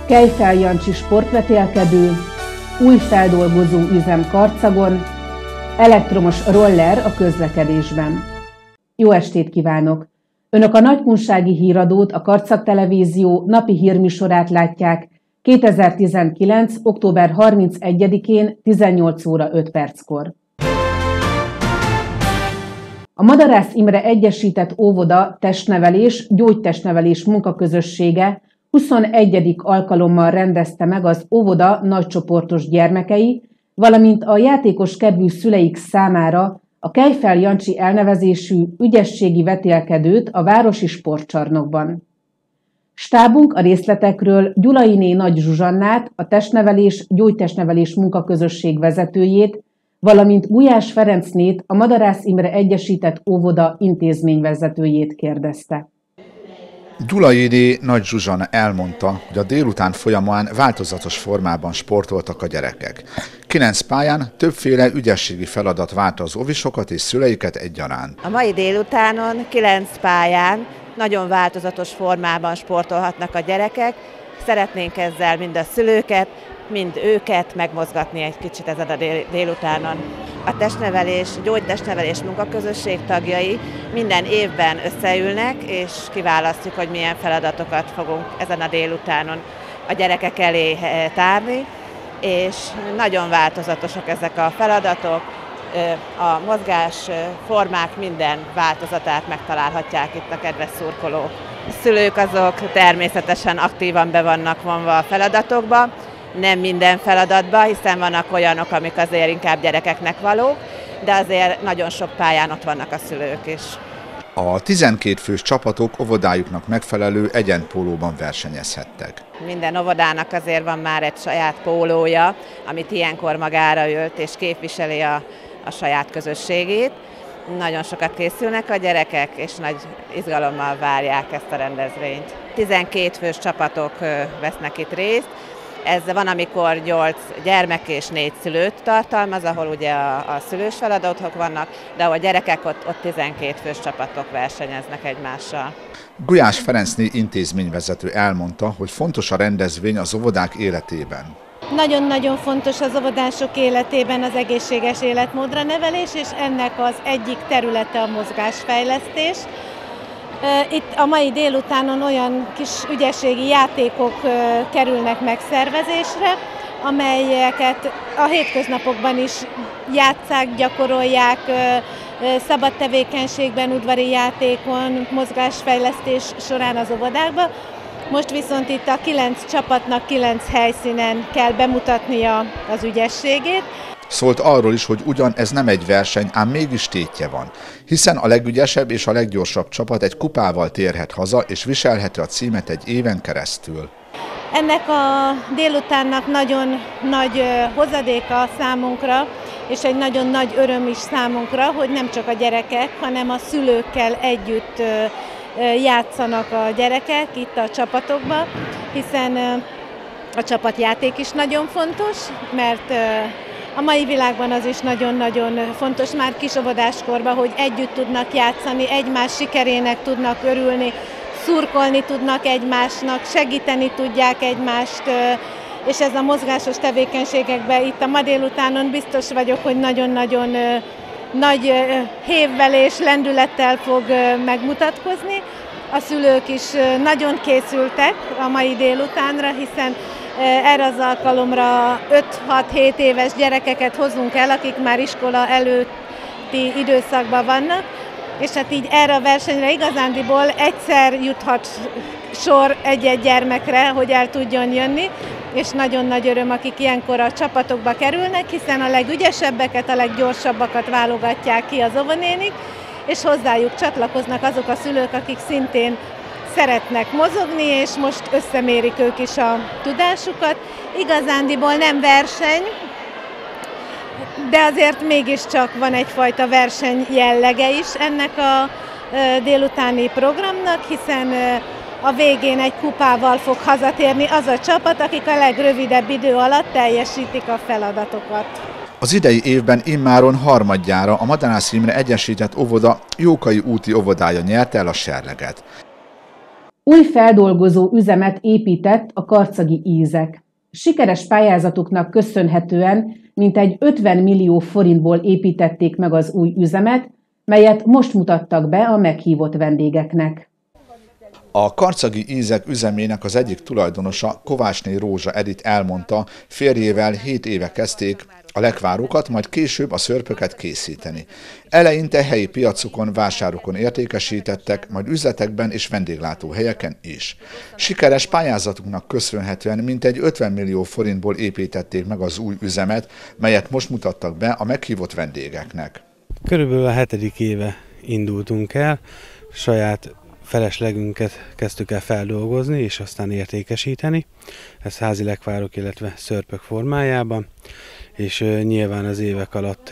Kejfel Jancsi sportvetélkedő, új feldolgozó üzem Karcagon, elektromos roller a közlekedésben. Jó estét kívánok! Önök a Nagykunsági Híradót, a Karcag Televízió napi hírműsorát látják 2019. október 31-én 18 óra 5 perckor. A Madarász Imre Egyesített Óvoda Testnevelés, Gyógytestnevelés munkaközössége 21. alkalommal rendezte meg az óvoda nagycsoportos gyermekei, valamint a játékos kedvű szüleik számára a Kejfel Jancsi elnevezésű ügyességi vetélkedőt a városi sportcsarnokban. Stábunk a részletekről Gyulainé Nagy Zsuzsannát, a Testnevelés, Gyógytestnevelés munkaközösség vezetőjét, valamint Gulyás Ferencnét, a Madarász Imre Egyesített Óvoda intézményvezetőjét kérdezte. Gyulainé Nagy Zsuzsanna elmondta, hogy a délután folyamán változatos formában sportoltak a gyerekek. 9 pályán többféle ügyességi feladat várta az óvisokat és szüleiket egyaránt. A mai délutánon 9 pályán nagyon változatos formában sportolhatnak a gyerekek. Szeretnénk ezzel mind a szülőket, mind őket megmozgatni egy kicsit ezen a délutánon. A testnevelés, gyógytestnevelés munkaközösség tagjai minden évben összeülnek, és kiválasztjuk, hogy milyen feladatokat fogunk ezen a délutánon a gyerekek elé tárni, és nagyon változatosak ezek a feladatok. A mozgás formák minden változatát megtalálhatják itt a kedves szurkolók. A szülők azok természetesen aktívan be vannak vonva a feladatokba, nem minden feladatba, hiszen vannak olyanok, amik azért inkább gyerekeknek valók, de azért nagyon sok pályán ott vannak a szülők is. A 12 fős csapatok óvodájuknak megfelelő egyenpólóban versenyezhettek. Minden óvodának azért van már egy saját pólója, amit ilyenkor magára ölt és képviseli a saját közösségét. Nagyon sokat készülnek a gyerekek, és nagy izgalommal várják ezt a rendezvényt. 12 fős csapatok vesznek itt részt. Ez van, amikor 8 gyermek és 4 szülőt tartalmaz, ahol ugye a szülős feladatok vannak, de ahol gyerekek, ott 12 fős csapatok versenyeznek egymással. Gulyás Ferencné intézményvezető elmondta, hogy fontos a rendezvény az óvodák életében. Nagyon-nagyon fontos az óvodások életében az egészséges életmódra nevelés, és ennek az egyik területe a mozgásfejlesztés. Itt a mai délutánon olyan kis ügyességi játékok kerülnek megszervezésre, amelyeket a hétköznapokban is játsszák, gyakorolják, szabad tevékenységben, udvari játékon, mozgásfejlesztés során az óvodákban. Most viszont itt a 9 csapatnak 9 helyszínen kell bemutatnia az ügyességét. Szólt arról is, hogy ugyan ez nem egy verseny, ám mégis tétje van, hiszen a legügyesebb és a leggyorsabb csapat egy kupával térhet haza, és viselheti a címet egy éven keresztül. Ennek a délutánnak nagyon nagy hozadéka számunkra, és egy nagyon nagy öröm is számunkra, hogy nem csak a gyerekek, hanem a szülőkkel együtt játszanak a gyerekek itt a csapatokban, hiszen a csapatjáték is nagyon fontos, mert a mai világban az is nagyon-nagyon fontos már kisóvodáskorban, hogy együtt tudnak játszani, egymás sikerének tudnak örülni, szurkolni tudnak egymásnak, segíteni tudják egymást, és ez a mozgásos tevékenységekben itt a ma délutánon biztos vagyok, hogy nagyon-nagyon nagy hévvel és lendülettel fog megmutatkozni. A szülők is nagyon készültek a mai délutánra, hiszen erre az alkalomra 5-6-7 éves gyerekeket hozunk el, akik már iskola előtti időszakban vannak, és hát így erre a versenyre igazándiból egyszer juthat sor egy-egy gyermekre, hogy el tudjon jönni, és nagyon nagy öröm, akik ilyenkor a csapatokba kerülnek, hiszen a legügyesebbeket, a leggyorsabbakat válogatják ki az óvonénik, és hozzájuk csatlakoznak azok a szülők, akik szintén szeretnek mozogni, és most összemérik ők is a tudásukat. Igazándiból nem verseny, de azért mégiscsak van egyfajta verseny jellege is ennek a délutáni programnak, hiszen a végén egy kupával fog hazatérni az a csapat, akik a legrövidebb idő alatt teljesítik a feladatokat. Az idei évben immáron harmadjára a Madarász Imre Egyesített Óvoda Jókai úti óvodája nyerte el a serleget. Új feldolgozó üzemet épített a karcagi ízek. Sikeres pályázatuknak köszönhetően mintegy 50 millió forintból építették meg az új üzemet, melyet most mutattak be a meghívott vendégeknek. A karcagi ízek üzemének az egyik tulajdonosa, Kovácsné Rózsa Edith elmondta, férjével 7 éve kezdték a lekvárokat, majd később a szörpöket készíteni. Eleinte helyi piacokon, vásárokon értékesítettek, majd üzletekben és vendéglátóhelyeken is. Sikeres pályázatuknak köszönhetően mintegy 50 millió forintból építették meg az új üzemet, melyet most mutattak be a meghívott vendégeknek. Körülbelül a 7. éve indultunk el, saját feleslegünket kezdtük el feldolgozni és aztán értékesíteni. Ez házi lekvárok, illetve szörpök formájában, és nyilván az évek alatt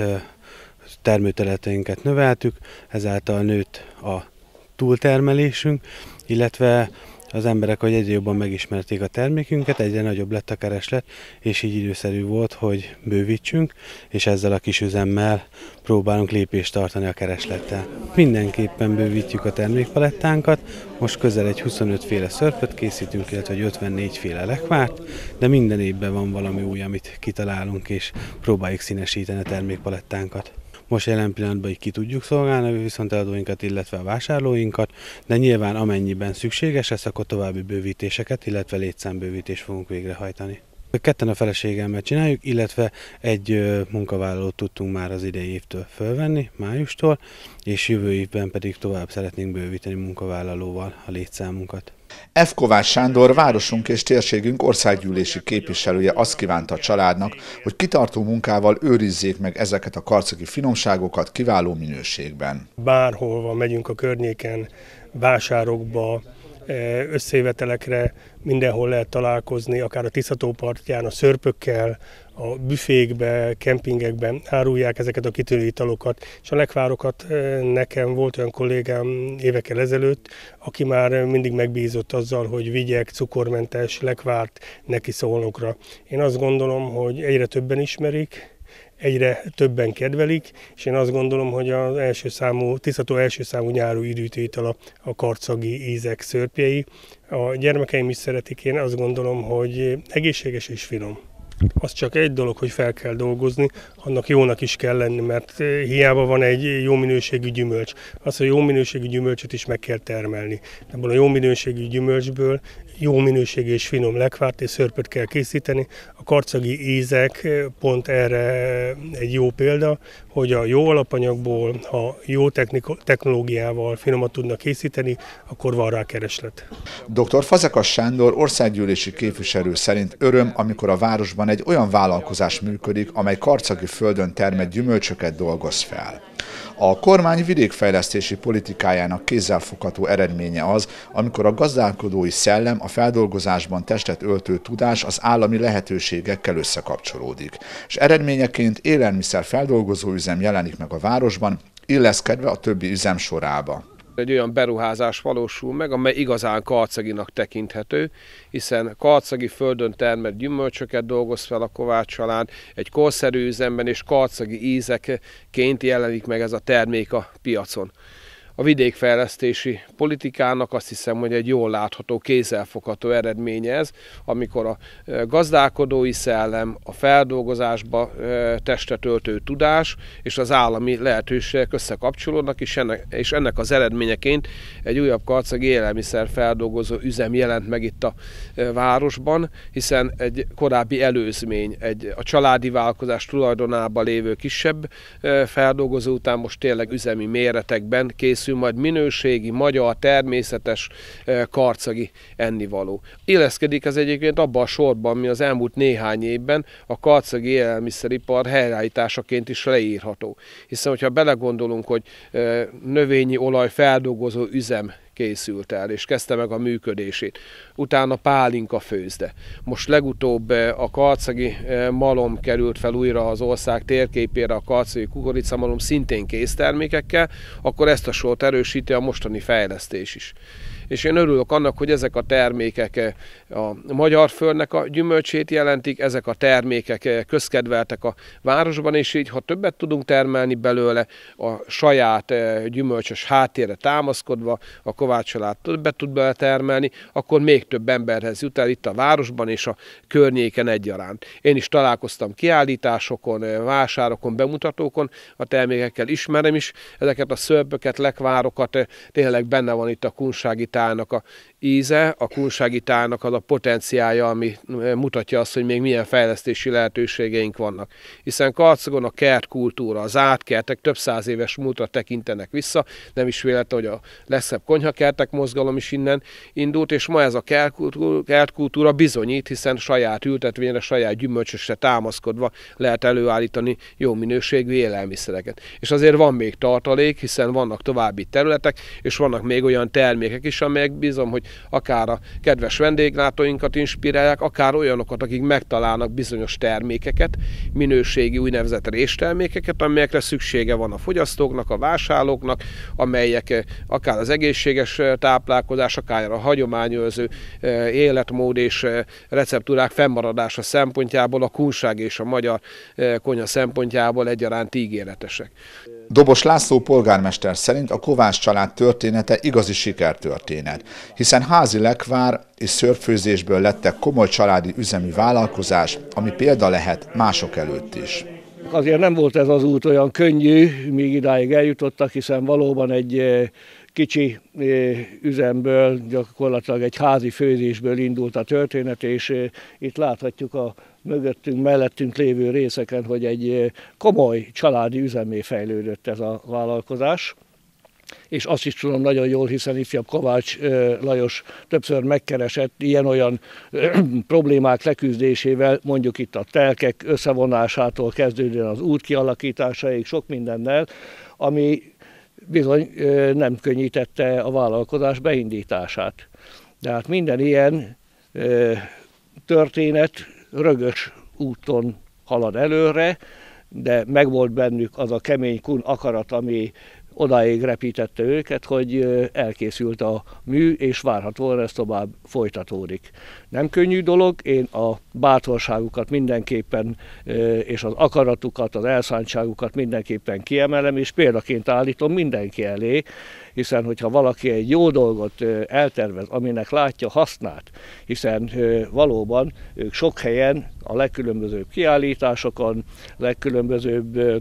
termőterületeinket növeltük, ezáltal nőtt a túltermelésünk, illetve az emberek, hogy egyre jobban megismerték a termékünket, egyre nagyobb lett a kereslet, és így időszerű volt, hogy bővítsünk, és ezzel a kis üzemmel próbálunk lépést tartani a kereslettel. Mindenképpen bővítjük a termékpalettánkat, most közel egy 25 féle szörpöt készítünk, illetve 54 féle lekvárt, de minden évben van valami új, amit kitalálunk, és próbáljuk színesíteni a termékpalettánkat. Most jelen pillanatban így ki tudjuk szolgálni a viszonteladóinkat, illetve a vásárlóinkat, de nyilván amennyiben szükséges lesz, akkor további bővítéseket, illetve létszámbővítést fogunk végrehajtani. Ketten a feleségemmel csináljuk, illetve egy munkavállalót tudtunk már az idei évtől fölvenni, májustól, és jövő évben pedig tovább szeretnénk bővíteni munkavállalóval a létszámunkat. F. Kovács Sándor, városunk és térségünk országgyűlési képviselője azt kívánta a családnak, hogy kitartó munkával őrizzék meg ezeket a karcagi finomságokat kiváló minőségben. Bárhol megyünk a környéken, vásárokba, összejövetelekre, mindenhol lehet találkozni, akár a Tisza-tó partján, a szörpökkel, a büfékbe, kempingekben árulják ezeket a kitűnő italokat, és a lekvárokat nekem volt olyan kollégám évekkel ezelőtt, aki már mindig megbízott azzal, hogy vigyek cukormentes lekvárt neki Szolnokra. Én azt gondolom, hogy egyre többen ismerik, egyre többen kedvelik, és én azt gondolom, hogy az Tisza-tó első számú nyári üdítőitala a karcagi ízek szörpjei. A gyermekeim is szeretik, én azt gondolom, hogy egészséges és finom. Az csak egy dolog, hogy fel kell dolgozni, annak jónak is kell lenni, mert hiába van egy jó minőségű gyümölcs. Az, hogy jó minőségű gyümölcsöt is meg kell termelni. Ebből a jó minőségű gyümölcsből jó minőségű és finom lekvárt és szörpöt kell készíteni. A karcagi ízek pont erre egy jó példa, hogy a jó alapanyagból, ha jó technológiával finomat tudnak készíteni, akkor van rá kereslet. Dr. Fazekas Sándor országgyűlési képviselő szerint öröm, amikor a városban egy olyan vállalkozás működik, amely karcagi földön termett gyümölcsöket dolgoz fel. A kormány vidékfejlesztési politikájának kézzelfogható eredménye az, amikor a gazdálkodói szellem, a feldolgozásban testet öltő tudás az állami lehetőségekkel összekapcsolódik, és eredményeként élelmiszer feldolgozó üzem jelenik meg a városban, illeszkedve a többi üzem sorába. Egy olyan beruházás valósul meg, amely igazán karcaginak tekinthető, hiszen karcagi földön termelt gyümölcsöket dolgoz fel a Kovács család, egy korszerű üzemben és karcagi ízekként jelenik meg ez a termék a piacon. A vidékfejlesztési politikának azt hiszem, hogy egy jól látható, kézzelfogható eredménye ez, amikor a gazdálkodói szellem, a feldolgozásba testet öltő tudás és az állami lehetőségek összekapcsolódnak, és ennek az eredményeként egy újabb karcagi élelmiszer feldolgozó üzem jelent meg itt a városban, hiszen egy korábbi előzmény, a családi vállalkozás tulajdonában lévő kisebb feldolgozó után most tényleg üzemi méretekben készül majd minőségi, magyar, természetes, karcagi ennivaló. Illeszkedik ez egyébként abban a sorban, ami az elmúlt néhány évben a karcagi élelmiszeripar helyreállításaként is leírható. Hiszen, hogyha belegondolunk, hogy növényi olaj feldolgozó üzem készült el, és kezdte meg a működését. Utána pálinka főzde. Most legutóbb a karcagi malom került fel újra az ország térképére, a karcagi kukoricamalom szintén késztermékekkel, akkor ezt a sort erősíti a mostani fejlesztés is. és én örülök annak, hogy ezek a termékek a magyar földnek a gyümölcsét jelentik, ezek a termékek közkedveltek a városban, és így, ha többet tudunk termelni belőle, a saját gyümölcsös háttérre támaszkodva, a Kovács család többet tud belőle termelni, akkor még több emberhez jut el itt a városban és a környéken egyaránt. Én is találkoztam kiállításokon, vásárokon, bemutatókon a termékekkel, ismerem is ezeket a szörpöket, lekvárokat, tényleg benne van itt a kunsági tájnak a íze, a kunsági tájnak az a potenciálja, ami mutatja azt, hogy még milyen fejlesztési lehetőségeink vannak. Hiszen Karcagon a kertkultúra, az átkertek több száz éves múltra tekintenek vissza, nem is véletlen, hogy a legszebb konyhakertek mozgalom is innen indult, és ma ez a kertkultúra bizonyít, hiszen saját ültetvényre, saját gyümölcsösre támaszkodva lehet előállítani jó minőségű élelmiszereket. És azért van még tartalék, hiszen vannak további területek, és vannak még olyan termékek is, amelyek bízom, hogy akár a kedves vendéglátóinkat inspirálják, akár olyanokat, akik megtalálnak bizonyos termékeket, minőségi úgynevezett réstermékeket, amelyekre szüksége van a fogyasztóknak, a vásárlóknak, amelyek akár az egészséges táplálkozás, akár a hagyományőrző életmód és receptúrák fennmaradása szempontjából, a kunság és a magyar konyha szempontjából egyaránt ígéretesek. Dobos László polgármester szerint a Kovács család története igazi sikertörténet, hiszen házi lekvár és szörpfőzésből lettek komoly családi üzemi vállalkozás, ami példa lehet mások előtt is. Azért nem volt ez az út olyan könnyű, míg idáig eljutottak, hiszen valóban egy kicsi üzemből, gyakorlatilag egy házi főzésből indult a történet, és itt láthatjuk a mögöttünk, mellettünk lévő részeken, hogy egy komoly családi üzemmé fejlődött ez a vállalkozás. És azt is tudom nagyon jól, hiszen ifjabb Kovács Lajos többször megkeresett ilyen-olyan problémák leküzdésével, mondjuk itt a telkek összevonásától kezdődően az út kialakításáig, sok mindennel, ami bizony nem könnyítette a vállalkozás beindítását. De hát minden ilyen történet rögös úton halad előre, de megvolt bennük az a kemény kun akarat, ami odáig repítette őket, hogy elkészült a mű, és várhatóan ez tovább folytatódik. Nem könnyű dolog, én a bátorságukat mindenképpen, és az akaratukat, az elszántságukat mindenképpen kiemelem, és példaként állítom mindenki elé, hiszen hogyha valaki egy jó dolgot eltervez, aminek látja hasznát, hiszen valóban ők sok helyen a legkülönbözőbb kiállításokon, legkülönbözőbb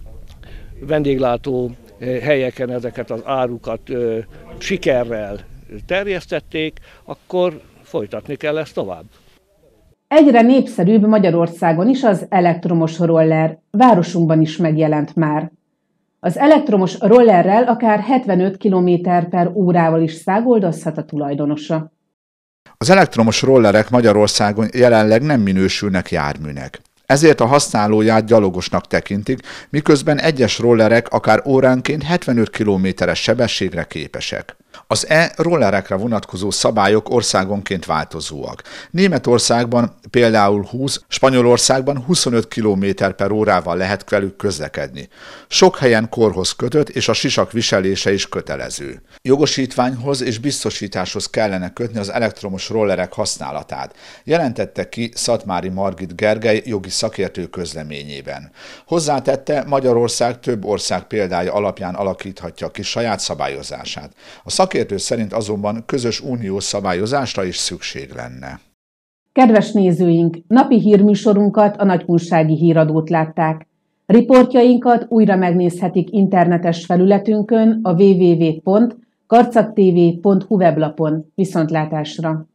vendéglátó helyeken ezeket az árukat sikerrel terjesztették, akkor folytatni kell ezt tovább. Egyre népszerűbb Magyarországon is az elektromos roller, városunkban is megjelent már. Az elektromos rollerrel akár 75 km/órával is száguldozhat a tulajdonosa. Az elektromos rollerek Magyarországon jelenleg nem minősülnek járműnek. Ezért a használóját gyalogosnak tekintik, miközben egyes rollerek akár óránként 75 km/s sebességre képesek. Az e-rollerekre vonatkozó szabályok országonként változóak. Németországban például 20, Spanyolországban 25 km/órával lehet velük közlekedni. Sok helyen korhoz kötött, és a sisak viselése is kötelező. Jogosítványhoz és biztosításhoz kellene kötni az elektromos rollerek használatát, jelentette ki Szatmári Margit Gergely jogi szakértő közleményében. Hozzátette, Magyarország több ország példája alapján alakíthatja ki saját szabályozását. A szakértő szerint azonban közös uniós szabályozásra is szükség lenne. Kedves nézőink, napi hírműsorunkat, a Nagykunsági Híradót látták. Riportjainkat újra megnézhetik internetes felületünkön, a www.karcagtv.hu weblapon. Viszontlátásra!